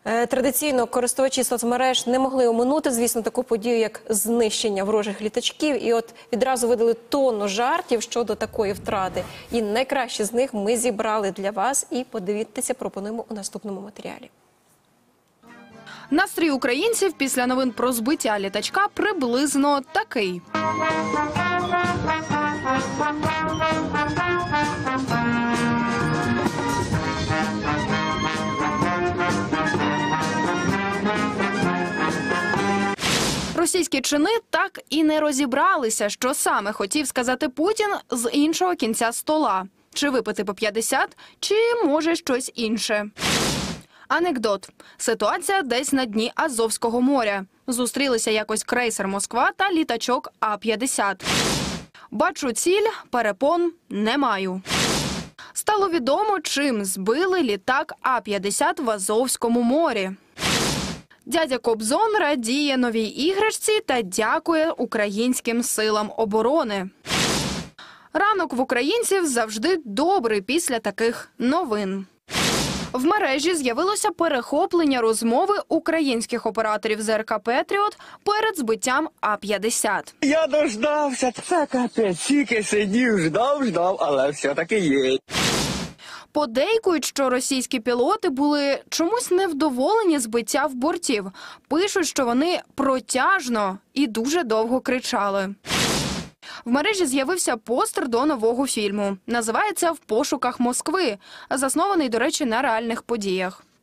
Традиційно користувачі соцмереж не могли оминути, звісно, таку подію, як знищення ворожих літачків. І от відразу видали тонну жартів щодо такої втрати. І найкращі з них ми зібрали для вас і подивіться, пропонуємо у наступному матеріалі. Настрій українців після новин про збиття літачка приблизно такий. Російські чини так і не розібралися, що саме хотів сказати Путін з іншого кінця стола. Чи випити по 50, чи може щось інше. Анекдот. Ситуація десь на дні Азовського моря. Зустрілися якось крейсер «Москва» та літачок А-50. Бачу ціль, перепон не маю. Стало відомо, чим збили літак А-50 в Азовському морі. Дядя Кобзон радіє новій іграшці та дякує українським силам оборони. Ранок в українців завжди добрий після таких новин. В мережі з'явилося перехоплення розмови українських операторів ЗРК «Петріот» перед збиттям А-50. Я дождався, це капець, тільки сидів, ждав, але все-таки є. Подейкують, що російські пілоти були чомусь невдоволені збиття в бортів. Пишуть, що вони протяжно і дуже довго кричали. В мережі з'явився постер до нового фільму. Називається «В пошуках Москви», заснований, до речі, на реальних подіях.